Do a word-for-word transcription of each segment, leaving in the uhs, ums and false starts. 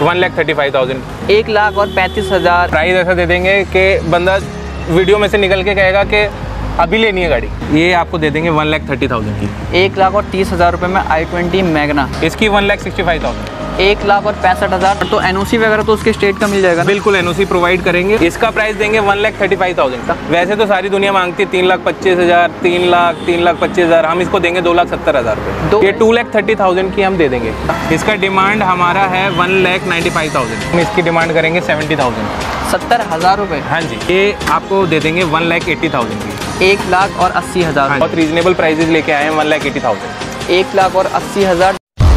One lakh thirty five thousand. एक लाख और पैंतीस हज़ार। प्राइस ऐसा दे देंगे कि बंदा वीडियो में से निकल के कहेगा कि अभी लेनी है गाड़ी। ये आपको दे देंगे वन लाख थर्टी थाउजेंड की। एक लाख और तीस हज़ार रुपये में आई ट्वेंटी मैग्ना। इसकी one lakh sixty five thousand. एक लाख और पैंसठ हज़ार। तो एनओसी वगैरह तो उसके स्टेट का मिल जाएगा? बिल्कुल एनओसी प्रोवाइड करेंगे। इसका प्राइस देंगे one lakh thirty five thousand का। वैसे तो सारी दुनिया मांगती है तीन लाख पच्चीस हज़ार, तीन लाख तीन लाख पच्चीस हज़ार, हम इसको देंगे दो लाख सत्तर हज़ार रुपये। ये टू लाख थर्टी थाउजेंड की हम दे देंगे। इसका डिमांड हमारा है one lakh ninety five thousand. हम इसकी डिमांड करेंगे सेवेंटी थाउजेंड। सत्तर हज़ार रुपये? हाँ जी। ये आपको दे देंगे वन लाख एट्टी थाउजेंड की। एक लाख और अस्सी हज़ार। बहुत रीजनेबल प्राइजेस लेके आए हैं वन लाख एट्टी थाउजेंड। एक लाख और अस्सी हज़ार।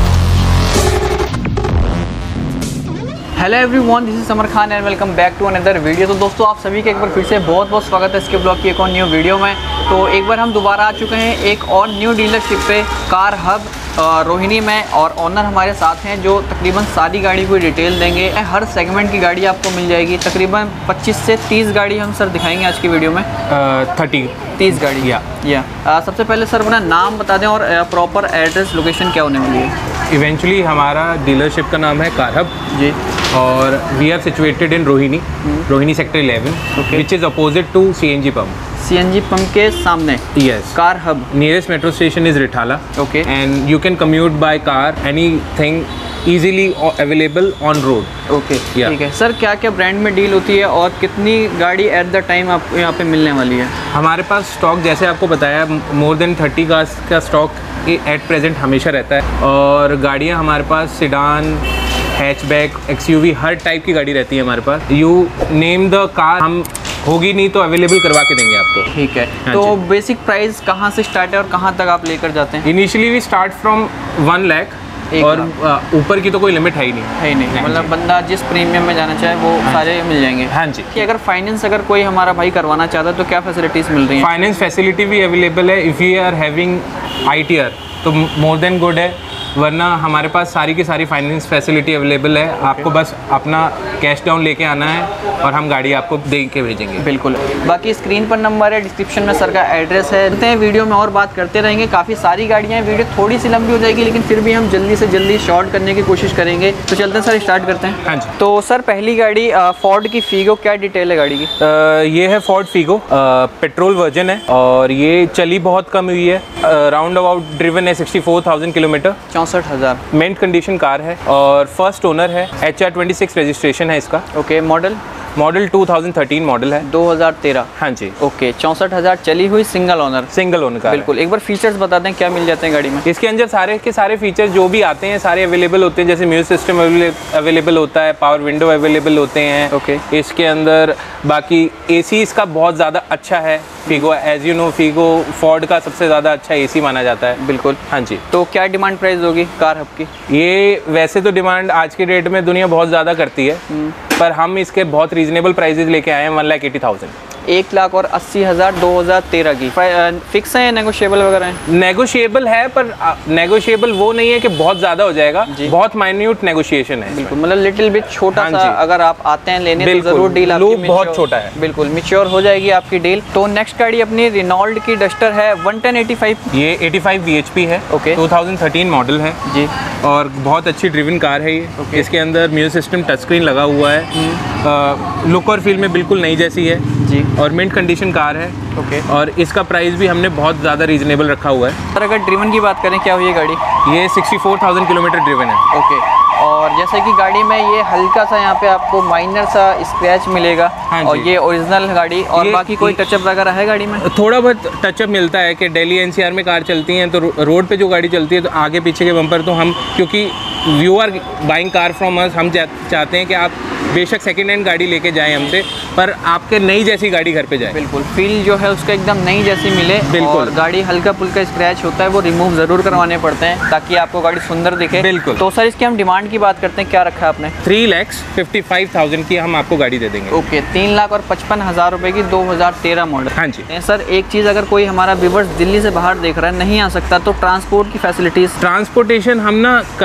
Hello everyone, this is Samar Khan and welcome back to another video. तो दोस्तों आप सभी का एक बार फिर से बहुत बहुत स्वागत है इसके ब्लॉग की एक और न्यू वीडियो में। तो एक बार हम दोबारा आ चुके हैं एक और न्यू डीलरशिप पे कार हब रोहिणी में, और ऑनर हमारे साथ हैं जो तकरीबन सारी गाड़ी को डिटेल देंगे। हर सेगमेंट की गाड़ी आपको मिल जाएगी। तकरीबन पच्चीस से तीस गाड़ी हम सर दिखाएंगे आज की वीडियो में। थर्टी तीस गाड़ी या या सबसे पहले सर अपना नाम बता दें और प्रॉपर एड्रेस लोकेशन क्या होने वाली है? इवेंचुअली हमारा डीलरशिप का नाम है कार हब जी, और we are situated in Rohini, Rohini sector eleven, which is opposite to CNG pump. CNG pump के सामने? Yes. Car hub. Nearest metro station is Rithala. Okay. And you can commute by car anything easily available on road। Okay ठीक है sir. क्या क्या brand में deal होती है और कितनी गाड़ी एट द टाइम आपको यहाँ पे मिलने वाली है? हमारे पास स्टॉक जैसे आपको बताया मोर देन थर्टी कार्स का स्टॉक एट प्रेजेंट हमेशा रहता है, और गाड़ियाँ हमारे पास सिडान, हैचबैक, एक्सयूवी, हर टाइप की गाड़ी रहती है हमारे पास। यू नेम द कार, हम होगी नहीं तो अवेलेबल करवा के देंगे आपको। ठीक है। तो बेसिक प्राइस कहाँ से स्टार्ट है और कहाँ तक आप लेकर जाते हैं? Initially we start from one lakh, और ऊपर की तो कोई लिमिट है ही नहीं। है ही नहीं, मतलब बंदा जिस प्रीमियम में जाना चाहे वो हाँ सारे मिल जाएंगे। हाँ जी। कि अगर फाइनेंस अगर कोई हमारा भाई करवाना चाहता है तो क्या फैसिलिटीज़ मिल रही हैं? फाइनेंस फैसिलिटी भी अवेलेबल है। If you are having I T R तो मोर देन गुड है, वरना हमारे पास सारी की सारी फाइनेंस फैसिलिटी अवेलेबल है। आपको बस अपना कैश डाउन लेके आना है और हम गाड़ी आपको दे के भेजेंगे। बिल्कुल। बाकी स्क्रीन पर नंबर है, डिस्क्रिप्शन में सर का एड्रेस है। चलते हैं वीडियो में और बात करते रहेंगे। काफ़ी सारी गाड़ियाँ हैं, वीडियो थोड़ी सी लंबी हो जाएगी लेकिन फिर भी हम जल्दी से जल्दी शॉर्ट करने की कोशिश करेंगे। तो चलते हैं सर, स्टार्ट करते हैं। हाँ जी। तो सर पहली गाड़ी फोर्ड की फीगो, क्या डिटेल है गाड़ी की? आ, ये है फोर्ड फीगो, पेट्रोल वर्जन है और ये चली बहुत कम हुई है। राउंड अबाउट ड्रिवन है सिक्सटी फोर थाउजेंड किलोमीटर। चौंसठ हज़ार। मिंट कंडीशन कार है और फर्स्ट ओनर है। H R twenty six registration है इसका। Okay. Model? Model two thousand thirteen model है। दो हज़ार तेरह। हाँ जी। ओके। चौंसठ हज़ार चली हुई, single owner. Single owner car. बिल्कुल। एक बार फीचर्स बता दें क्या मिल जाते हैं गाड़ी में? इसके अंदर सारे के सारे फीचर्स जो भी आते हैं सारे अवेलेबल होते हैं। जैसे म्यूजिक सिस्टम अवेलेबल होता है, पावर विंडो अवेलेबल होते हैं। ओके। इसके अंदर बाकी एसी इसका बहुत ज़्यादा अच्छा है। Figo, as you know, Figo Ford का सबसे ज़्यादा अच्छा एसी माना जाता है। बिल्कुल। हाँ जी। तो क्या डिमांड प्राइस होगी कार हब की? ये वैसे तो डिमांड आज के डेट में दुनिया बहुत ज़्यादा करती है, पर हम इसके बहुत रीजनेबल प्राइजेज लेके आए हैं वन लाख एटी थाउजेंड। एक लाख और अस्सी हज़ार दो हज़ार तेरह की। फिक्स है या नेगोशिएबल वगैरह है? नेगोशिएबल है, पर नेगोशिएबल वो नहीं है कि बहुत ज़्यादा हो जाएगा, बहुत माइन्यूट नेगोशिएशन है। बिल्कुल, मतलब लिटिल बिट छोटा हाँ सा अगर आप आते हैं लेने तो जरूर डील आपकी बहुत छोटा है। बिल्कुल मिच्योर हो जाएगी आपकी डील। तो नेक्स्ट गाड़ी अपनी रेनॉल्ट की डस्टर है वन टेन एटी फाइव। ये eighty five B H P है। Okay. Two thousand thirteen model है जी, और बहुत अच्छी ड्रिवन कार है ये। okay. इसके अंदर म्यूजिक सिस्टम टच स्क्रीन लगा हुआ है। लुक और फील में बिल्कुल नई जैसी है जी, और मिंट कंडीशन कार है। ओके। और इसका प्राइस भी हमने बहुत ज़्यादा रीजनेबल रखा हुआ है। सर अगर ड्रिवन की बात करें क्या हुई है गाड़ी? ये sixty four thousand kilometre driven है। ओके। और जैसे कि गाड़ी में ये हल्का सा यहाँ पे आपको माइनर सा स्क्रैच मिलेगा। हाँ और ये ओरिजिनल गाड़ी, और बाकी कोई टचअप वगैरह है गाड़ी में? थोड़ा बहुत टचअप मिलता है कि दिल्ली एन सी आर में कार चलती हैं तो रोड पे जो गाड़ी चलती है तो आगे पीछे के बम्पर तो हम, क्योंकि you are buying car from us, हम चाहते हैं कि आप बेशक सेकेंड हैंड गाड़ी लेके जाएं हमसे, पर आपके नई जैसी गाड़ी घर पे जाए। बिल्कुल, फील जो है उसका एकदम नई जैसी मिले। बिल्कुल। और गाड़ी हल्का फुल्का स्क्रैच होता है वो रिमूव ज़रूर करवाने पड़ते हैं ताकि आपको गाड़ी सुंदर दिखे। बिल्कुल। तो सर इसकी हम डिमांड की बात करते हैं, क्या रखा है आपने? Three lakhs fifty five thousand की हम आपको गाड़ी दे देंगे। ओके। तीन लाख और पचपन हज़ार रुपये की दो हज़ार तेरह मॉडल। हाँ जी। सर एक चीज़, अगर कोई हमारा व्यूअर्स दिल्ली से बाहर देख रहा है, नहीं आ सकता, तो ट्रांसपोर्ट की फैसिलिटीज़? ट्रांसपोर्टेशन हम ना करवा देते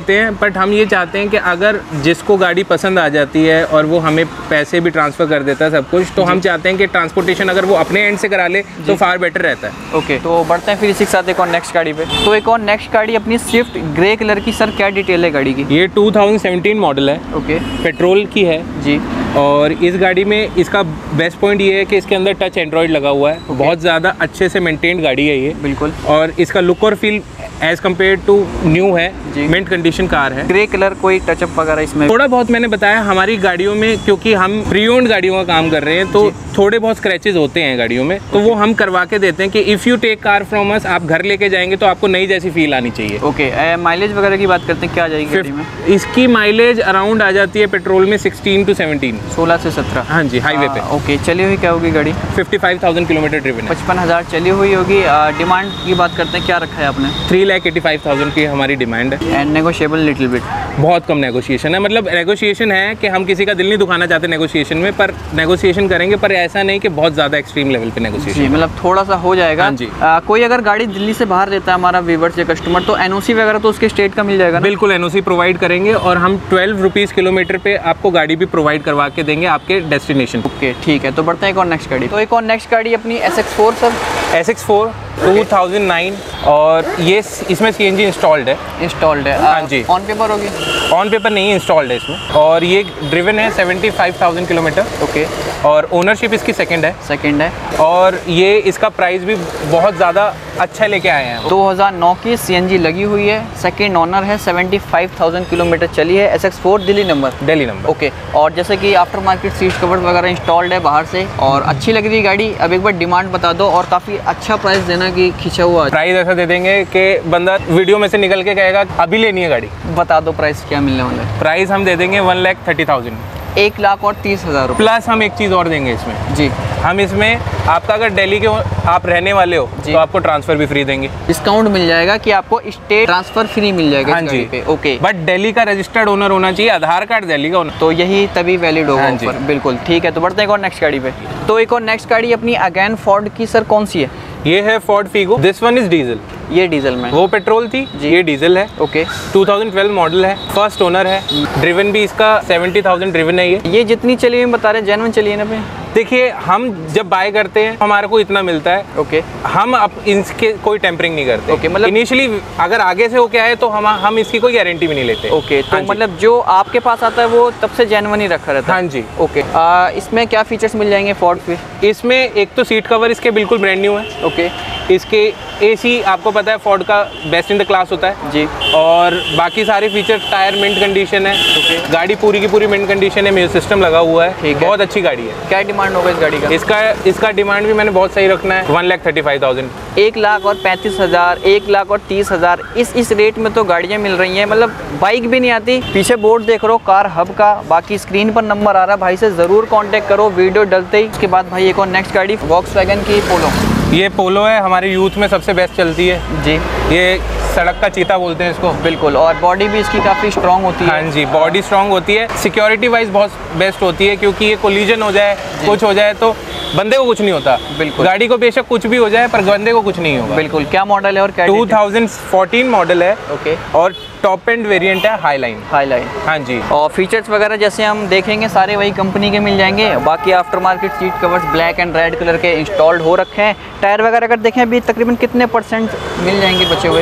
देते हैं, बट हम ये चाहते हैं कि अगर जिसको गाड़ी पसंद आ जाती है और वो हमें पैसे भी ट्रांसफ़र कर देता है सब कुछ, तो हम चाहते हैं कि ट्रांसपोर्टेशन अगर वो अपने एंड से करा ले तो फार बेटर रहता है। ओके, तो बढ़ते हैं फिर इसी के साथ एक और नेक्स्ट गाड़ी पे। तो एक और नेक्स्ट गाड़ी अपनी स्विफ्ट ग्रे कलर की, सर क्या डिटेल है गाड़ी की? ये टू थाउजेंड सेवेंटीन मॉडल है। ओके, पेट्रोल की है जी। और इस गाड़ी में इसका बेस्ट पॉइंट ये है कि इसके अंदर टच एंड्रॉइड लगा हुआ है। बहुत ज़्यादा अच्छे से मेंटेन्ड गाड़ी है ये, बिल्कुल। और इसका लुक और feel as compare to new है, मिंट कंडीशन कार है। ग्रे कलर, कोई टचअप वगैरह इसमें? थोड़ा बहुत मैंने बताया, हमारी गाड़ियों में क्योंकि हम प्री ओन्ड गाड़ियों का काम कर रहे हैं तो थोड़े बहुत स्क्रैचेस होते हैं गाड़ियों में, तो वो हम करवा के देते हैं कि if you take car from us, आप घर लेके जाएंगे तो आपको नई जैसी फील आनी चाहिए। ओके, माइलेज वगैरह की बात करते हैं, क्या आ जाएगी गाड़ी में? इसकी माइलेज अराउंड आ जाती है पेट्रोल में सिक्सटीन टू सेवनटीन, सोलह से सत्रह। हाँ जी, हाईवे पे। ओके, चली हुई क्या होगी गाड़ी? Fifty five thousand kilometre driven है। पचपन हज़ार चली हुई होगी। डिमांड की बात करते हैं, क्या रखा है आपने? Three lakh eighty five thousand की हमारी डिमांड है। And negotiable little bit? बहुत कम नेगोशिएशन है, मतलब नेगोशिएशन है कि हम किसी का दिल नहीं दुखाना चाहते नेगोशिएशन में, पर नेगोशिएशन करेंगे, पर ऐसा नहीं कि बहुत ज़्यादा एक्सट्रीम लेवल पे नेगोशिएशन। जी, मतलब थोड़ा सा हो जाएगा। हाँ जी। आ, कोई अगर गाड़ी दिल्ली से बाहर देता है हमारा व्यूवर्स या कस्टमर, तो एनओसी वगैरह तो उसके स्टेट का मिल जाएगा ना? बिल्कुल, एनओसी प्रोवाइड करेंगे और हम ट्वेल्व रुपीज़ किलोमीटर पे आपको गाड़ी भी प्रोवाइड करवा के देंगे आपके डेस्टिनेशन। ओके, ठीक है। तो बढ़ते हैं एक और नेक्स्ट गाड़ी। तो एक और नेक्स्ट गाड़ी अपनी S X four, sir. S X four two thousand nine, और ये इसमें सी एन जी इंस्टॉल्ड है। इंस्टॉल्ड है? हाँ जी। ऑन पेपर होगी? ऑन पेपर नहीं, इंस्टॉल्ड है इसमें। और ये ड्रिवन है seventy five thousand kilometre. Okay, और ओनरशिप इसकी सेकंड है। सेकंड है। और ये इसका प्राइस भी बहुत ज़्यादा अच्छा लेके आए हैं। दो हज़ार नौ की सीएनजी लगी हुई है, सेकंड ओनर है, पचहत्तर हज़ार किलोमीटर चली है। S X four Delhi number? Delhi number. Okay, और जैसे कि आफ्टर मार्केट सीट कवर वगैरह इंस्टॉल्ड है बाहर से, और अच्छी लग रही है गाड़ी। अब एक बार डिमांड बता दो, और काफ़ी अच्छा प्राइस देना कि खींचा हुआ। प्राइस ऐसा दे देंगे कि बंदा वीडियो में से निकल के कहेगा अभी लेनी है गाड़ी। बता दो प्राइस क्या मिलने वाला है? प्राइस हम दे देंगे वन लाख थर्टी थाउजेंड, एक लाख और तीस हज़ार रुपये। प्लस हम एक चीज़ और देंगे इसमें जी। हम इसमें आपका अगर दिल्ली के आप रहने वाले हो तो आपको ट्रांसफर भी फ्री देंगे। डिस्काउंट मिल जाएगा कि आपको स्टेट ट्रांसफर फ्री मिल जाएगा। हाँ जी पे। ओके, बट दिल्ली का रजिस्टर्ड ओनर होना चाहिए, आधार कार्ड दिल्ली का होना, तो यही तभी वैलिड होगा। हाँ जी। बिल्कुल ठीक है। तो बढ़ते हैं एक और नेक्स्ट गाड़ी पे। तो एक और नेक्स्ट गाड़ी अपनी अगेन फोर्ड की, सर कौन सी है? ये है Ford Figo. This one is diesel. ये डीजल में? वो पेट्रोल थी, ये डीजल है। Okay, two thousand twelve model है, फर्स्ट ओनर है। ड्रिवन भी इसका सेवेंटी थाउजेंड ड्रिवन है। ये ये जितनी चली हुई बता रहे हैं, जेन्युइन चली है ना पे? देखिए, हम जब बाय करते हैं हमारे को इतना मिलता है। ओके, हम अब इसके कोई टेम्परिंग नहीं करते। ओके, मतलब इनिशियली अगर आगे से हो क्या है तो हम हम इसकी कोई गारंटी भी नहीं लेते। ओके, तो हाँ मतलब जो आपके पास आता है वो तब से जेन्युइन ही रखा रहता है? हाँ जी। ओके, आ, इसमें क्या फीचर्स मिल जाएंगे फोर्ड पे? इसमें एक तो सीट कवर इसके बिल्कुल ब्रांड न्यू है। ओके, इसके एसी आपको पता है फोर्ड का बेस्ट इन द क्लास होता है जी। और बाकी सारे फीचर, टायर मिंट कंडीशन है। okay. गाड़ी पूरी की पूरी मिंट कंडीशन है, म्यूजिक सिस्टम लगा हुआ है। ठीक है, बहुत अच्छी गाड़ी है। क्या डिमांड होगा इस गाड़ी का? इसका इसका डिमांड भी मैंने बहुत सही रखना है, one lakh thirty five thousand. एक लाख और पैंतीस हज़ार, एक लाख और तीस हज़ार, इस इस रेट में तो गाड़ियाँ मिल रही हैं। मतलब बाइक भी नहीं आती। पीछे बोर्ड देख रहे हो कार हब का, बाकी स्क्रीन पर नंबर आ रहा है, भाई से ज़रूर कांटेक्ट करो वीडियो डलते ही। उसके बाद भाई एक और नेक्स्ट गाड़ी वॉक्सवैगन की पोलो। ये पोलो है, हमारे यूथ में सबसे बेस्ट चलती है जी। ये सड़क का चीता बोलते हैं इसको। बिल्कुल, और बॉडी भी इसकी काफ़ी स्ट्रॉन्ग होती है। हाँ जी, बॉडी स्ट्रॉन्ग होती है, सिक्योरिटी वाइज बहुत बेस्ट होती है, क्योंकि ये कोलिजन हो जाए, कुछ हो जाए तो बंदे को कुछ नहीं होता। बिल्कुल, गाड़ी को बेशक कुछ भी हो जाए पर बंदे को कुछ नहीं होगा। बिल्कुल। क्या मॉडल है और क्या? टू थाउजेंड फोर्टीन मॉडल है। ओके, और टॉप एंड वेरिएंट है हाईलाइन। हाईलाइन, हाँ जी। और फीचर्स वगैरह जैसे हम देखेंगे सारे वही कंपनी के मिल जाएंगे। बाकी after market seat covers black and red colour के इंस्टॉल्ड हो रखे हैं। टायर वगैरह अगर देखें अभी तकरीबन कितने परसेंट मिल जाएंगे बचे हुए?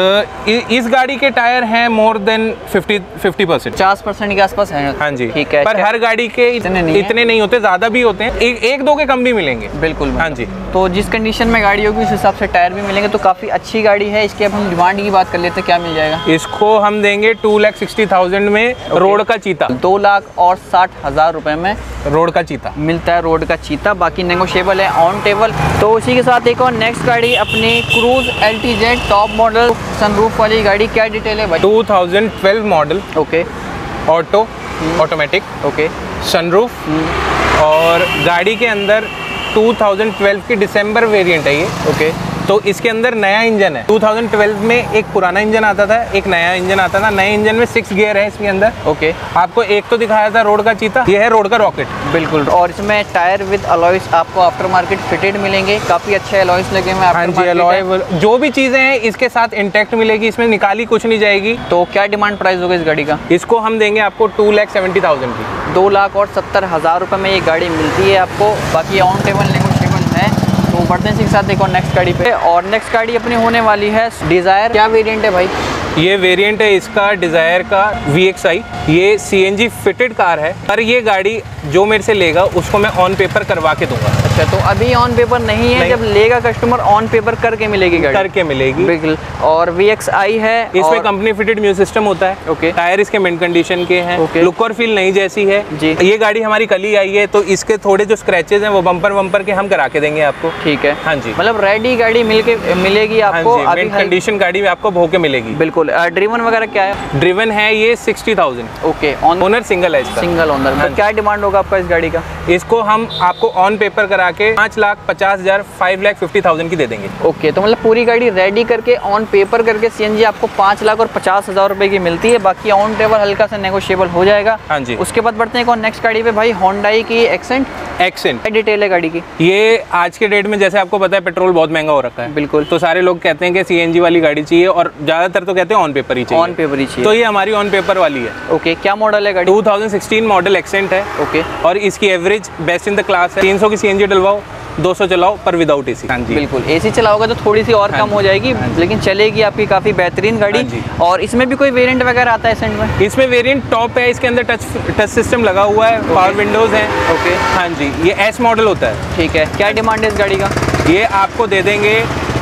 इस गाड़ी के टायर हैं more than fifty fifty percent, पचास परसेंट के आसपास है। हाँ जी, ठीक है। पर हर गाड़ी के इतने नहीं, इतने नहीं होते, ज्यादा भी होते हैं, एक, एक दो के कम भी मिलेंगे। बिल्कुल, हाँ जी। तो जिस कंडीशन में गाड़ी होगी उस हिसाब से टायर भी मिलेंगे, तो काफ़ी अच्छी गाड़ी है। इसके अब हम डिमांड की बात कर लेते हैं, क्या मिल जाएगा? इसको हम देंगे टू लाख सिक्सटी थाउजेंड में। रोड का चीता दो लाख और साठ हज़ार रुपए में रोड का चीता मिलता है। रोड का चीता बाकी नेगोशिएबल है, ऑन टेबल। तो उसी के साथ एक और नेक्स्ट गाड़ी अपनी Cruze L T Z top model sunroof वाली गाड़ी। क्या डिटेल है भाई? Two thousand twelve model. Okay, auto, automatic, okay, sunroof, और गाड़ी के अंदर टू थाउजेंड ट्वेल्व की दिसंबर वेरिएंट है ये। ओके, तो इसके अंदर नया इंजन है। दो हज़ार बारह में एक पुराना इंजन आता था, एक नया इंजन आता था। नए इंजन में सिक्स गियर है इसके अंदर। ओके, आपको एक तो दिखाया था रोड का चीता, ये है रोड का रॉकेट। बिल्कुल। और इसमें टायर विद अलॉयस आपको आफ्टर मार्केट फिटेड मिलेंगे, काफी अच्छे अलॉयस लगे हुए हैं। हाँ जी, अलॉय जो भी चीजें हैं इसके साथ इंटैक्ट मिलेगी, इसमें निकाली कुछ नहीं जाएगी। तो क्या डिमांड प्राइस होगा इस गाड़ी का? इसको हम देंगे आपको टू लैख सेवेंटी थाउजेंड की। दो लाख और सत्तर हजार रुपए में ये गाड़ी मिलती है आपको। बाकी ऑन टेबल नेगोशिएबल है। तो बढ़ते हैं इसी के साथ देखो नेक्स्ट गाड़ी पे। और नेक्स्ट गाड़ी अपनी होने वाली है डिजायर। क्या वेरिएंट है भाई? ये वेरिएंट है इसका डिजायर का वी एक्स आई। ये C N G fitted car है, पर ये गाड़ी जो मेरे से लेगा उसको मैं ऑन पेपर करवा के दूंगा। अच्छा, तो अभी ऑन पेपर नहीं है नहीं। जब लेगा कस्टमर ऑन पेपर करके मिलेगी गाड़ी? करके मिलेगी, बिल्कुल। और वी एक्स आई है, इसमें कंपनी फिटेड म्यूजिक सिस्टम होता है। ओके, टायर इसके मिंट कंडीशन के हैं। ओके, लुक और फील नई जैसी है जी। ये गाड़ी हमारी कल ही आई है, तो इसके थोड़े जो स्क्रैचेस हैं वो बम्पर वम्पर के हम करा के देंगे आपको। ठीक है, हाँ जी। मतलब रेडी गाड़ी मिल के मिलेगी आपको। हाँ जी, मिंट कंडीशन गाड़ी आपको भो के मिलेगी। बिल्कुल। ड्रीवन वगैरह क्या है? ड्रिवन है ये sixty thousand. Okay, owner single है इसका। Single owner. हाँ, तो क्या डिमांड होगा आपका इस गाड़ी का? इसको हम आपको ऑन पेपर करा के पाँच लाख पचास हजार फाइव लाख फिफ्टी थाउजेंड की दे देंगे। ओके, तो मतलब पूरी गाड़ी रेडी करके ऑन पेपर करके सीएनजी आपको पाँच लाख और पचास हजार रुपए की मिलती है। बाकी ऑन टेबल हल्का सा नेगोशिएबल हो जाएगा। हाँ जी। उसके बाद बढ़ते हैं कौन नेक्स्ट गाड़ी पे भाई? होंडाई की एक्सेंट। एक्सेंट डिटेल है गाड़ी की? ये आज के डेट में जैसे आपको पता है पेट्रोल बहुत महंगा हो रखा है। बिल्कुल। तो सारे लोग कहते हैं कि सीएनजी वाली गाड़ी चाहिए, और ज्यादातर तो कहते हैं ऑन पेपर ही चाहिए। ऑन पेपर ही चाहिए। तो ये हमारी ऑन पेपर वाली है। ओके, क्या मॉडल है गाड़ी? Two thousand sixteen model Xcent है। ओके, और इसकी average best in the class है। तीन सौ की सीएनजी डलवाओ, दो सौ चलाओ पर विदाउट एसी। हाँ जी, बिल्कुल। एसी चलाओगे तो थोड़ी सी और हाँ कम हो जाएगी, लेकिन चलेगी आपकी काफी बेहतरीन गाड़ी। हाँ जी। और इसमें भी कोई वेरिएंट वगैरह आता है एसेंट में? इसमें वेरिएंट टॉप है, इसके अंदर टच टच सिस्टम लगा हुआ है, पावर विंडोज हैं। ओके, हाँ जी, ये एस मॉडल होता है। ठीक है। क्या डिमांड है इस गाड़ी का? ये आपको दे देंगे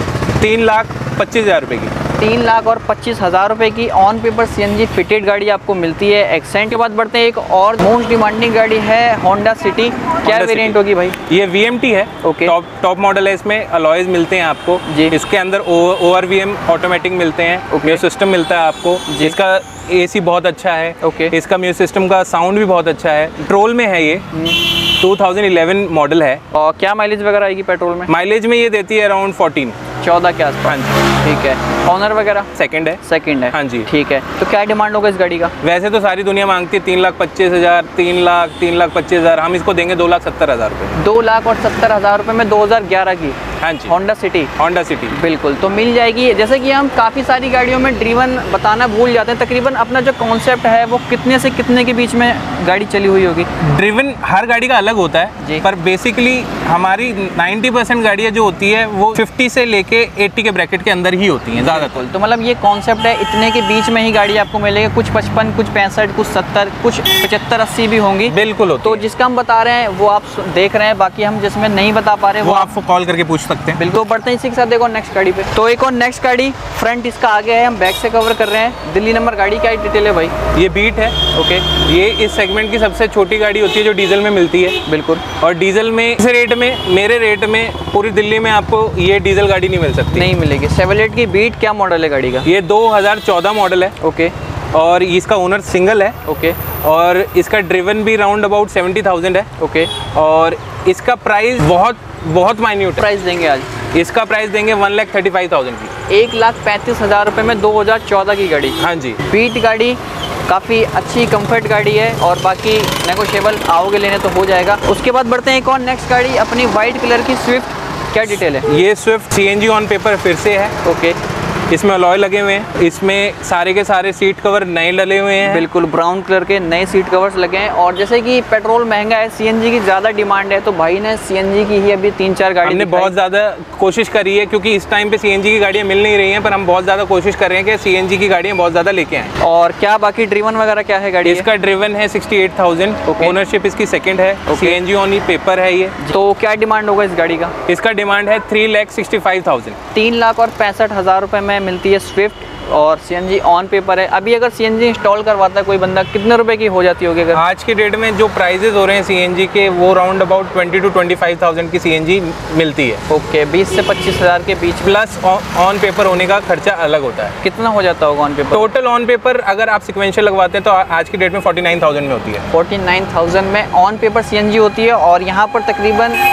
तीन लाख पच्चीस हजार रुपए की। तीन लाख और पच्चीस हजार रुपए की ऑन पेपर सीएनजी फिटेड गाड़ी आपको मिलती है एक्सेंट के बाद। बढ़ते हैं एक और मोस्ट डिमांडिंग गाड़ी है होंडा सिटी। क्या वेरिएंट होगी भाई? ये वीएमटी है। ओके, टॉप टॉप मॉडल है। इसमें अलॉयज मिलते हैं आपको जी। इसके अंदर ओआरवीएम ऑटोमेटिक मिलते हैं। म्यूजिक सिस्टम मिलता है आपको, जिसका एसी बहुत अच्छा है। ओके, इसका म्यूजिक सिस्टम का साउंड भी बहुत अच्छा है। पेट्रोल में है ये, टू थाउजेंड इलेवन मॉडल है। और क्या माइलेज वगैरह आएगी पेट्रोल में? माइलेज में ये देती है अराउंड फोर्टीन चौदह के आसपास। हाँ जी, ठीक है। ऑनर वगैरह? सेकंड है। सेकंड है। हाँ जी, ठीक है। तो क्या डिमांड होगा इस गाड़ी का? वैसे तो सारी दुनिया मांगती है तीन लाख पच्चीस हजार तीन लाख तीन लाख पच्चीस हजार हम इसको देंगे दो लाख सत्तर हजार रुपये। दो लाख और सत्तर हजार रुपये में दो हजार ग्यारह की हाँ जी, होंडा सिटी। होंडा सिटी बिल्कुल, तो मिल जाएगी। जैसे कि हम काफ़ी सारी गाड़ियों में ड्रीवन बताना भूल जाते हैं। तकरीबन अपना जो कॉन्सेप्ट है वो कितने से कितने के बीच में गाड़ी चली हुई होगी? ड्रिवन हर गाड़ी का अलग होता है, पर बेसिकली हमारी नब्बे परसेंट गाड़ियाँ जो होती है वो पचास से लेके अस्सी के ब्रैकेट के अंदर ही होती हैं ज़्यादातर। तो मतलब ये कॉन्सेप्ट है, इतने के बीच में ही गाड़ी आपको मिलेगी। कुछ पचपन, कुछ पैंसठ, कुछ सत्तर, कुछ पचहत्तर अस्सी भी होंगी। बिल्कुल। तो जिसका हम बता रहे हैं वो आप देख रहे हैं, बाकी हम जिसमें नहीं बता पा रहे वो आपको कॉल करके पूछ सकते हैं। बिल्कुल। बढ़ते हैं इसी के साथ देखो नेक्स्ट गाड़ी पे। तो एक और नेक्स्ट गाड़ी, फ्रंट इसका आगे है, हम बैक से कवर कर रहे हैं। दिल्ली नंबर गाड़ी क्या डिटेल है भाई? ये बीट है। ओके, ये इस सेगमेंट की सबसे छोटी गाड़ी होती है जो डीजल में मिलती है। बिल्कुल। और डीजल में इस रेट में, मेरे रेट में पूरी दिल्ली में आपको ये डीजल गाड़ी नहीं मिल सकती। नहीं मिलेगी। सेवलेट की बीट क्या मॉडल है गाड़ी का? ये दो हज़ार चौदह मॉडल है। ओके, और इसका ओनर सिंगल है। ओके, और इसका ड्रिवन भी राउंड अबाउट सेवेंटी थाउजेंड है। ओके। और इसका प्राइस बहुत बहुत माइन्यूट है। प्राइस देंगे आज? इसका प्राइस देंगे one lakh thirty five thousand की। एक लाख पैंतीस हजार रुपये में दो हजार चौदह की गाड़ी। हाँ जी, बीट गाड़ी काफ़ी अच्छी कंफर्ट गाड़ी है, और बाकी नेगोशिएबल आओगे लेने तो हो जाएगा। उसके बाद बढ़ते हैं एक और नेक्स्ट गाड़ी अपनी वाइट कलर की स्विफ्ट। क्या डिटेल है? ये स्विफ्ट सीएनजी ऑन पेपर फिर से है। ओके, इसमें अलॉय लगे हुए हैं। इसमें सारे के सारे सीट कवर नए डले हुए हैं। बिल्कुल, ब्राउन कलर के नए सीट कवर्स लगे हैं। और जैसे कि पेट्रोल महंगा है, सीएनजी की ज़्यादा डिमांड है, तो भाई ने सीएनजी की ही अभी तीन चार गाड़ी हमने बहुत ज़्यादा कोशिश करी है, क्योंकि इस टाइम पे सीएनजी की गाड़ियाँ मिल नहीं रही हैं, पर हम बहुत ज़्यादा कोशिश कर रहे हैं कि सीएनजी की गाड़ियाँ बहुत ज़्यादा लेके आएँ। और क्या बाकी ड्रिवन वगैरह क्या है गाड़ी? इसका ड्रिवन है सिक्सटी एट थाउजेंड। ओनरशिप इसकी सेकंड है। सीएनजी ऑन ही पेपर है ये। तो क्या डिमांड होगा इस गाड़ी का? इसका डिमांड है three lakh sixty five thousand. तीन लाख और पैंसठ हज़ार रुपये में मिलती है स्विफ्ट, और सीएनजी ऑन पेपर है। अभी अगर सीएनजी इंस्टॉल करवाता है कोई बंदा, कितने रुपए की हो जाती होगी? अगर आज के डेट में जो प्राइजेस हो रहे हैं सीएनजी के, वो round about twenty two twenty five thousand की सीएनजी मिलती है। ओके, बीस से पच्चीस हज़ार के बीच। प्लस ऑन पेपर होने का खर्चा अलग होता है। कितना हो जाता होगा on paper? Total on paper अगर आप सिक्वेंशियल लगवाते हैं तो आज की डेट में फोर्टी नाइन थाउजेंड में होती है। फोर्टी नाइन थाउजेंड में ऑन पेपर सीएनजी होती है। और यहाँ पर तकरीबन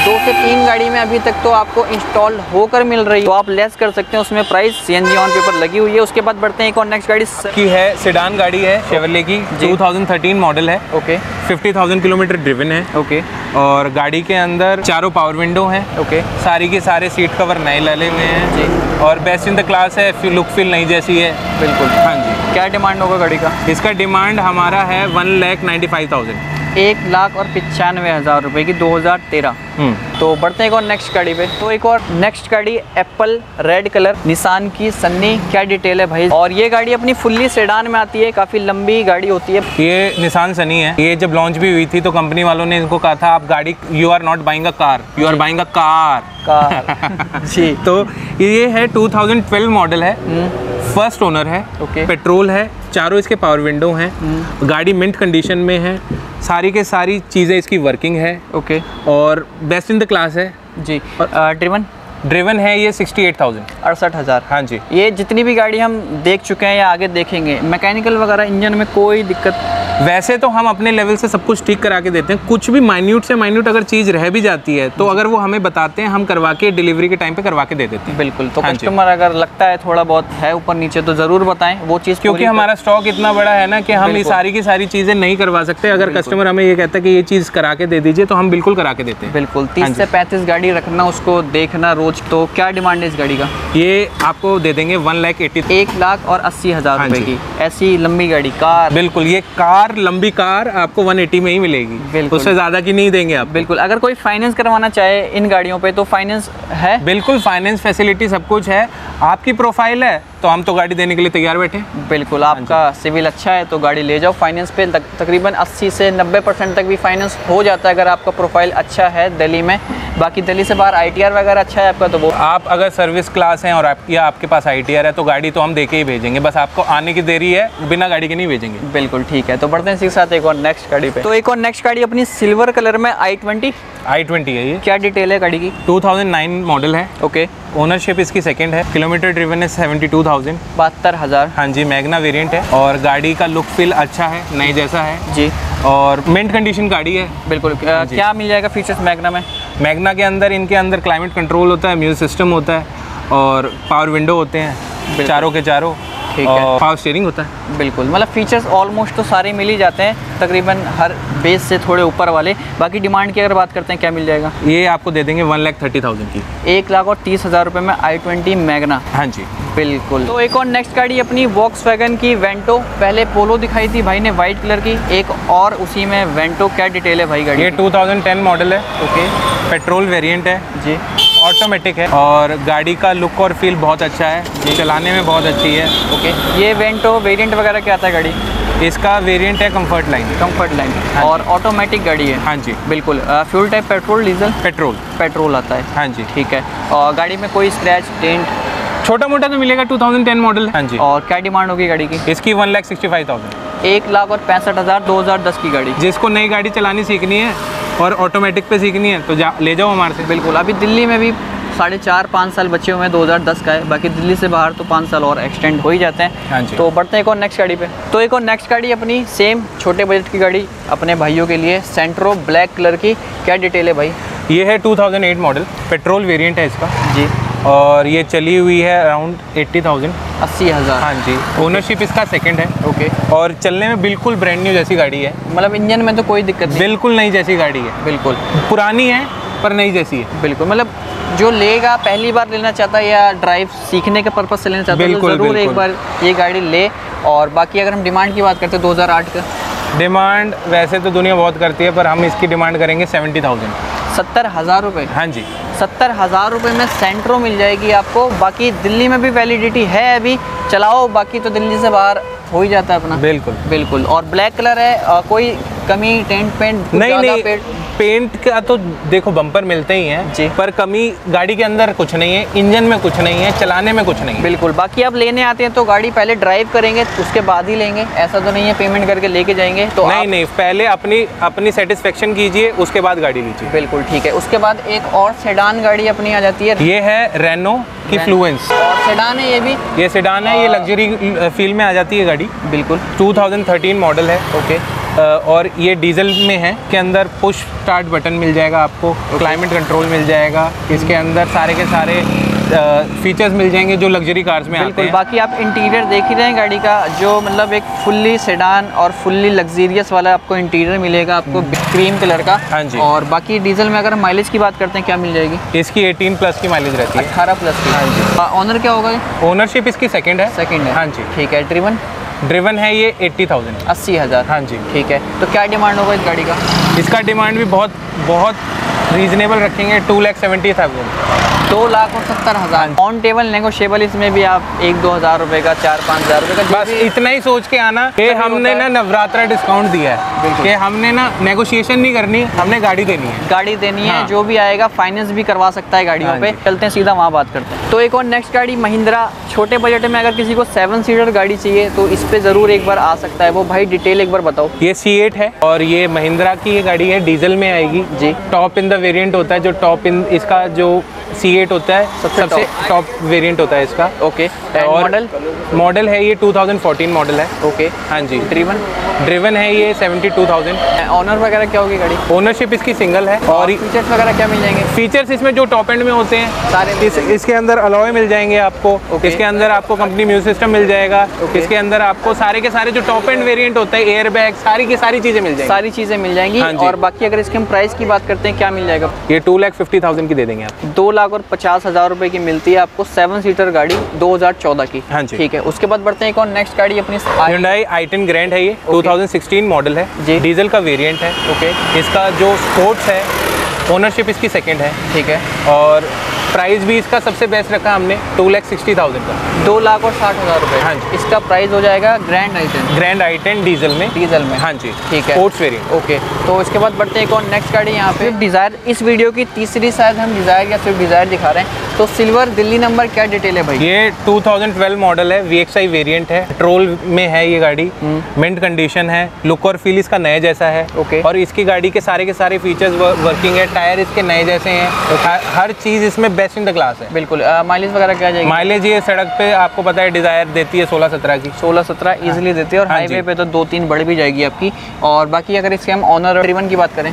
दो से तीन गाड़ी में अभी तक तो आपको इंस्टॉल होकर मिल रही है, तो आप लेस कर सकते हैं उसमें प्राइस। सीएनजी ऑन पेपर लगी हुई है। उसके बाद बढ़ते हैं एक और नेक्स्ट गाड़ी की है, सेडान गाड़ी है शेवरले की, दो हज़ार तेरह मॉडल है। ओके, पचास हज़ार किलोमीटर ड्रिवन है। ओके, और गाड़ी के अंदर चारों पावर विंडो हैं। ओके, सारी के सारे सीट कवर नए लगे हुए हैं जी, और बेस्ट इन द क्लास है, लुक फील नई जैसी है। बिल्कुल। हाँ जी। क्या डिमांड होगा गाड़ी का? इसका डिमांड हमारा है one lakh ninety five thousand एक लाख और पचानवे हज़ार रुपये की, दो हज़ार तेरह। तो बढ़ते हैं एक और नेक्स्ट गाड़ी पे। तो एक और नेक्स्ट गाड़ी एप्पल रेड कलर निसान की सन्नी। क्या डिटेल है भाई? और ये गाड़ी अपनी फुल्ली सेडान में आती है, काफ़ी लंबी गाड़ी होती है। ये निसान सनी है। ये जब लॉन्च भी हुई थी तो कंपनी वालों ने इनको कहा था आप गाड़ी, you are not buying a car, you are buying a car car जी। तो ये है दो हज़ार बारह मॉडल है, फर्स्ट ओनर है। ओके। पेट्रोल है, चारों इसके पावर विंडो हैं। गाड़ी मिंट कंडीशन में है, सारी के सारी चीज़ें इसकी वर्किंग है। ओके। और बेस्ट इन द क्लास है जी। ड्रिवन ड्रिवन है ये अड़सठ हज़ार अड़सठ हज़ार। हाँ जी। ये जितनी भी गाड़ी हम देख चुके हैं या आगे देखेंगे, मैकेनिकल वगैरह इंजन में कोई दिक्कत? वैसे तो हम अपने लेवल से सब कुछ ठीक करा के देते हैं। कुछ भी माइन्यूट से माइन्यूट अगर चीज़ रह भी जाती है तो अगर वो हमें बताते हैं, हम करवा के डिलीवरी के टाइम पे करवा के दे देते हैं। बिल्कुल। तो हाँ कस्टमर अगर लगता है थोड़ा बहुत है ऊपर नीचे तो ज़रूर बताएं वो चीज़, क्योंकि हमारा स्टॉक इतना बड़ा है ना कि हम ये सारी की सारी चीज़ें नहीं करवा सकते। अगर कस्टमर हमें ये कहता है कि ये चीज़ करा के दे दीजिए तो हम बिल्कुल करा के देते हैं। बिल्कुल। तीस से पैंतीस गाड़ी रखना, उसको देखना रोज। तो क्या डिमांड है इस गाड़ी का? ये आपको दे देंगे वन लाख एटी एक लाख और अस्सी हज़ार रुपये की ऐसी लंबी गाड़ी कार। बिल्कुल। ये कार, लंबी कार आपको एक सौ अस्सी में ही मिलेगी। बिल्कुल। उससे ज़्यादा की नहीं देंगे आप। बिल्कुल। अगर कोई फाइनेंस करवाना चाहे इन गाड़ियों पे तो फाइनेंस है? बिल्कुल, फाइनेंस फैसिलिटी सब कुछ है। आपकी प्रोफाइल है तो हम तो गाड़ी देने के लिए तैयार बैठे हैं। बिल्कुल। आपका सिविल अच्छा है तो गाड़ी ले जाओ फाइनेंस पे। तक, तकरीबन अस्सी से नब्बे परसेंट तक भी फाइनेंस हो जाता है अगर आपका प्रोफाइल अच्छा है दिल्ली में। बाकी दिल्ली से बाहर आईटीआर वगैरह अच्छा है आपका तो वो आप अगर सर्विस क्लास हैं और आप या आपके पास आईटीआर है तो गाड़ी तो हम दे के ही भेजेंगे। बस आपको आने की देरी है, बिना गाड़ी के नहीं भेजेंगे। बिल्कुल ठीक है। तो बढ़ते हैं इसी के साथ एक और नेक्स्ट गाड़ी पे। तो एक और नेक्स्ट गाड़ी अपनी सिल्वर कलर में आई ट्वेंटी आई ट्वेंटी है ये। क्या डिटेल है गाड़ी की? दो हज़ार नौ मॉडल है। ओके। ओनरशिप इसकी सेकंड है। किलोमीटर ड्रिवन है बहत्तर हज़ार बहत्तर हज़ार। हाँ जी। मैग्ना वेरिएंट है और गाड़ी का लुक फील अच्छा है, नई जैसा है जी। और मिंट कंडीशन गाड़ी है। बिल्कुल। क्या मिल जाएगा फीचर्स मैग्ना में? मैग्ना के अंदर इनके अंदर क्लाइमेट कंट्रोल होता है, म्यूजिक सिस्टम होता है और पावर विंडो होते हैं चारों के चारों। ठीक है। और पावर स्टीयरिंग होता है। बिल्कुल। मतलब फीचर्स ऑलमोस्ट तो सारे मिल ही जाते हैं तकरीबन हर बेस से थोड़े ऊपर वाले। बाकी डिमांड की अगर बात करते हैं क्या मिल जाएगा? ये आपको दे देंगे वन लाख थर्टी थाउजेंड की, एक लाख और तीस हज़ार रुपये में आई ट्वेंटी मैग्ना। हाँ जी। बिल्कुल। तो एक और नेक्स्ट गाड़ी अपनी वॉक्सवैगन की वेंटो। पहले पोलो दिखाई थी भाई ने वाइट कलर की, एक और उसी में वेंटो। क्या डिटेल है भाई गाड़ी? ये दो हज़ार दस मॉडल है। ओके। पेट्रोल वेरिएंट है जी। ऑटोमेटिक है और गाड़ी का लुक और फील बहुत अच्छा है, चलाने में बहुत अच्छी है। ओके। ये वेंटो वेरिएंट वगैरह क्या आता है गाड़ी? इसका वेरिएंट है कंफर्ट लाइन। Comfort line. हाँ और ऑटोमेटिक गाड़ी है? हाँ जी। बिल्कुल। Fuel type petrol diesel? Petrol. Petrol आता है। हाँ जी। ठीक है। और गाड़ी में कोई स्क्रैच डेंट? छोटा मोटा तो मिलेगा, दो हज़ार दस मॉडल। हाँ जी। और क्या डिमांड होगी गाड़ी की? इसकी one lakh sixty five thousand एक लाख और पैंसठ हज़ार दो हज़ार दस की गाड़ी। जिसको नई गाड़ी चलानी सीखनी है और ऑटोमेटिक पे सीखनी है तो जा ले जाओ हमारे से। बिल्कुल। अभी दिल्ली में भी साढ़े चार पाँच साल बचे हुए हैं, दो हज़ार दस का है। बाकी दिल्ली से बाहर तो पाँच साल और एक्सटेंड हो ही जाते हैं। हाँ जी। तो बढ़ते हैं एक और नेक्स्ट गाड़ी पे। तो एक और नेक्स्ट गाड़ी अपनी सेम छोटे बजट की गाड़ी अपने भाइयों के लिए, सेंट्रो ब्लैक कलर की। क्या डिटेल है भाई? ये है दो हज़ार आठ मॉडल, पेट्रोल वेरिएंट है इसका जी। और ये चली हुई है अराउंड अस्सी हज़ार अस्सी हज़ार। हाँ जी। ओनरशिप इसका सेकंड है। ओके। और चलने में बिल्कुल ब्रांड न्यू जैसी गाड़ी है। मतलब इंजन में तो कोई दिक्कत नहीं? बिल्कुल नई जैसी गाड़ी है। बिल्कुल। पुरानी है पर नई जैसी है। बिल्कुल। मतलब जो लेगा, पहली बार लेना चाहता है या ड्राइव सीखने के पर्पज से लेना चाहता है तो ज़रूर एक बार ये गाड़ी ले। और बाकी अगर हम डिमांड की बात करते हैं दो हज़ार आठ का डिमांड, वैसे तो दुनिया बहुत करती है पर हम इसकी डिमांड करेंगे सेवेंटी थाउजेंड सत्तर हज़ार रुपये। हाँ जी। सत्तर हज़ार रुपये में सेंट्रो मिल जाएगी आपको। बाकी दिल्ली में भी वैलिडिटी है, अभी चलाओ। बाकी तो दिल्ली से बाहर हो ही जाता है अपना। बिल्कुल। बिल्कुल। और ब्लैक कलर है, आ, कोई कमी टेंट पेंट नहीं नहीं पेंट, पेंट का तो देखो बम्पर मिलते ही हैं जी, पर कमी गाड़ी के अंदर कुछ नहीं है, इंजन में कुछ नहीं है, चलाने में कुछ नहीं है। बिल्कुल। बाकी आप लेने आते हैं तो गाड़ी पहले ड्राइव करेंगे उसके बाद ही लेंगे, ऐसा तो नहीं है पेमेंट करके लेके जाएंगे तो नहीं आप... नहीं पहले अपनी अपनी सेटिस्फेक्शन कीजिए उसके बाद गाड़ी लीजिए। बिल्कुल ठीक है। उसके बाद एक और सेडान गाड़ी अपनी आ जाती है, ये है रेनो की फ्लुएंस। और सेडान है ये भी? ये सेडान है, ये लग्जरी फील में आ जाती है गाड़ी। बिल्कुल। दो हज़ार तेरह मॉडल है। ओके। और ये डीजल में है। के अंदर पुश स्टार्ट बटन मिल जाएगा आपको, क्लाइमेट कंट्रोल मिल जाएगा, इसके अंदर सारे के सारे फीचर्स मिल जाएंगे जो लग्जरी कार्स में आते हैं। बाकी आप इंटीरियर देख ही रहे हैं गाड़ी का, जो मतलब एक फुल्ली सेडान और फुल्ली लग्जरियस वाला आपको इंटीरियर मिलेगा, आपको क्रीम कलर का। हाँ जी। और बाकी डीजल में अगर माइलेज की बात करते हैं क्या मिल जाएगी? इसकी अठारह प्लस की माइलेज रहती है। अठारह प्लस की। हाँ जी। ऑनर क्या होगा? ओनरशिप इसकी सेकंड है। सेकंड है। हाँ जी। ठीक है। ड्रिवन ड्रिवन है ये अस्सी हज़ार। अस्सी हज़ार। हाँ जी। ठीक है। तो क्या डिमांड होगा इस गाड़ी का? इसका डिमांड भी बहुत बहुत रीजनेबल रखेंगे, टू लैख सेवेंटी थाउजेंड। दो लाख और सत्तर हज़ार। ऑन टेबल नेगोशिएबल इसमें भी आप एक दो हज़ार रुपये का, चार पाँच हज़ार रुपये का, बस इतना ही सोच के आना कि हमने ना नवरात्रा डिस्काउंट दिया है, कि हमने ना नेगोशिएशन नहीं करनी, हमने गाड़ी देनी है। गाड़ी देनी हाँ। है, जो भी आएगा फाइनेंस भी करवा सकता है गाड़ियों हाँ पे। चलते हैं सीधा वहाँ बात करते हैं। तो एक और नेक्स्ट गाड़ी महिंद्रा, छोटे बजट में अगर किसी को सेवन सीटर गाड़ी चाहिए तो इस पे ज़रूर एक बार आ सकता है। वो भाई डिटेल एक बार बताओ। ये सी एट है और ये महिंद्रा की ये गाड़ी है, डीजल में आएगी जी। टॉप इन द वेरिएंट होता है, जो टॉप इन इसका जो सी एट होता है सबसे टॉप वेरिएंट होता है इसका। ओके। और मॉडल मॉडल है ये टू थाउजेंड फोर्टीन मॉडल है। ओके। हाँ जी। ड्रिवन ड्रिवन है ये सेवेंटी टू थाउजेंड। ऑनर वगैरह क्या होगी गाड़ी? ओनरशिप इसकी सिंगल है। और फीचर्स वगैरह क्या मिल जाएंगे? फीचर्स इसमें जो टॉप एंड में होते हैं सारे इस, इसके अंदर अलॉय मिल जाएंगे आपको। Okay. इसके अंदर आपको कंपनी म्यूजिक सिस्टम मिल जाएगा। Okay. इसके अंदर आपको सारे के सारे जो टॉप एंड वेरिएंट होता है, एयर बैग, सारी की सारी चीजें मिल जाएंगी। सारी चीज़ें मिल जाएंगी। हाँ जी। और बाकी अगर इसके हम प्राइस की बात करते हैं क्या मिल जाएगा? ये टू लैख फिफ्टी थाउजेंड की दे देंगे आप। दो लाख और पचास हज़ार रुपये की मिलती है आपको सेवन सीटर गाड़ी दो हज़ार चौदह की। हाँ जी। ठीक है। उसके बाद बढ़ते हैं एक और नेक्स्ट गाड़ी अपनी Hyundai आई टेन ग्रैंड है, ये टू थाउजेंड सिक्सटीन मॉडल है जी। डीजल का वेरिएंट है। ओके। इसका जो स्पोर्ट्स है, ओनरशिप इसकी सेकंड है। ठीक है। और प्राइस भी इसका सबसे बेस्ट रखा हमने टू लैख सिक्सटी थाउजेंड का। दो लाख और साठ हज़ार रुपये। हाँ जी। इसका प्राइस हो जाएगा Grand i ten. Grand i ten diesel में। डीजल में। हाँ जी। ठीक है। Sports variant. ओके। तो इसके बाद बढ़ते हैं एक और नेक्स्ट गाड़ी यहाँ पे डिज़ायर। इस वीडियो की तीसरी शायद हम डिज़ायर या स्विफ्ट डिज़ायर दिखा रहे हैं। तो सिल्वर दिल्ली नंबर क्या डिटेल है भाई? ये टू थाउजेंड ट्वेल्व मॉडल है, वी एक्स आई वेरिएंट है, पेट्रोल में है ये गाड़ी, मिंट कंडीशन है, लुक और फील इसका नए जैसा है। ओके। और इसकी गाड़ी के सारे के सारे फीचर्स वर्किंग है, टायर इसके नए जैसे हैं, हर, हर चीज़ इसमें बेस्ट इन द क्लास है। बिल्कुल। माइलेज वगैरह क्या जाएगी? माइलेज ये सड़क पे आपको पता है डिज़ायर देती है सोलह सत्रह की। सोलह सत्रह इजीली देती है। और हाँ हाईवे जी। पे तो दो तीन बढ़ भी जाएगी आपकी। और बाकी अगर इसके हम ऑनर और ड्रिवन की बात करें,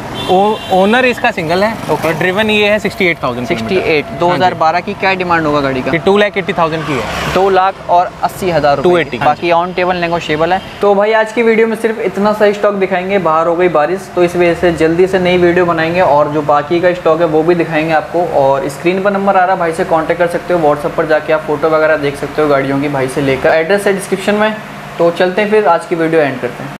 ओनर इसका सिंगल है। ओके। और ड्रिवन ये है sixty eight thousand. Sixty eight दो हज़ार बारह की क्या डिमांड होगा गाड़ी का? ये टू लैख एट्टी थाउजेंड की है। दो लाख और अस्सी हज़ार टू रुपये। एटी। बाकी ऑन टेबल नेगोशिएबल है। तो भाई आज की वीडियो में सिर्फ इतना सा स्टॉक दिखाएंगे, बाहर हो गई बारिश तो इस वजह से जल्दी से नई वीडियो बनाएंगे और जो बाकी का स्टॉक है वो भी दिखाएंगे आपको। और स्क्रीन पर नंबर आ रहा है, भाई से कांटेक्ट कर सकते हो, व्हाट्सएप पर जाके आप फोटो वगैरह देख सकते हो गाड़ियों की भाई से लेकर। एड्रेस है डिस्क्रिप्शन में। तो चलते हैं फिर आज की वीडियो एंड करते हैं।